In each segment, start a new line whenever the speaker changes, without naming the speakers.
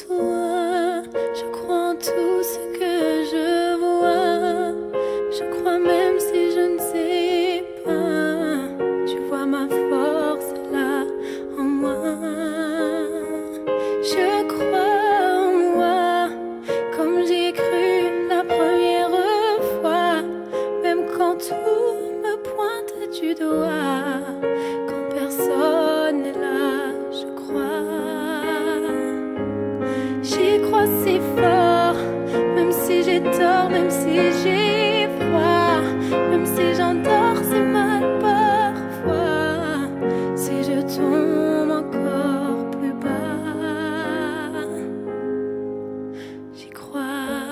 toi, je crois en tout ce que je vois. Je crois même si je ne sais pas, tu vois ma force là en moi. Je crois en moi, comme j'ai cru la première fois, même quand tout me pointe du doigt, quand personne n'est là, je crois. J'y crois si fort, même si j'ai tort, même si j'ai froid, même si j'endors si mal parfois, si je tombe encore plus bas, j'y crois.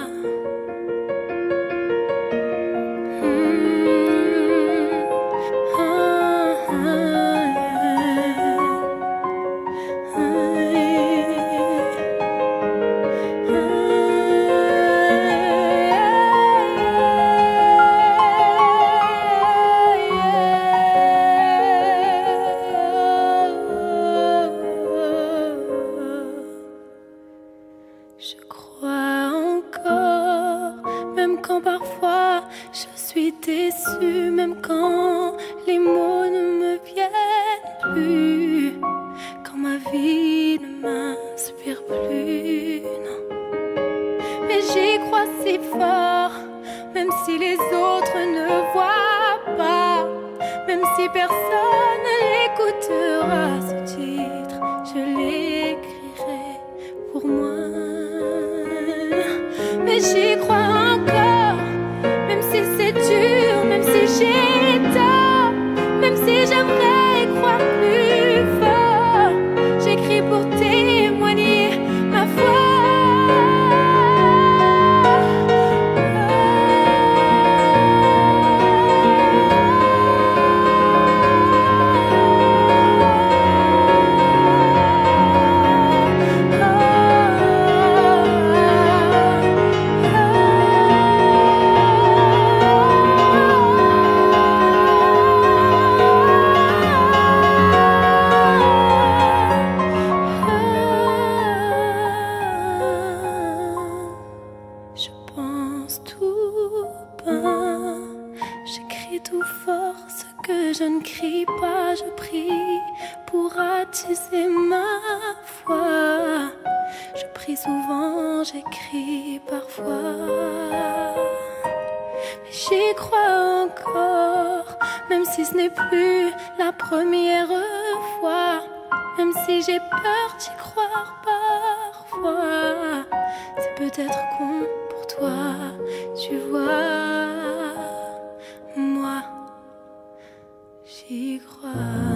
Je crois encore, même quand parfois je suis déçue, même quand les mots ne me viennent plus, quand ma vie ne m'inspire plus, non. Mais j'y crois si fort, même si les autres ne voient pas, même si personne ne l'écoutera, ce titre, je l'écrirai pour moi. Mais j'y crois encore, même si c'est dur, même si j'ai tort, même si j'aimerais croire plus fort, j'écris pour témoigner ma foi. Je pense tout bas, j'écris tout fort ce que je ne crie pas. Je prie pour attiser ma foi. Je prie souvent, j'écris parfois. Mais j'y crois encore, même si ce n'est plus la première fois. Même si j'ai peur d'y croire parfois, c'est peut-être con pour toi, tu vois. Moi, j'y crois.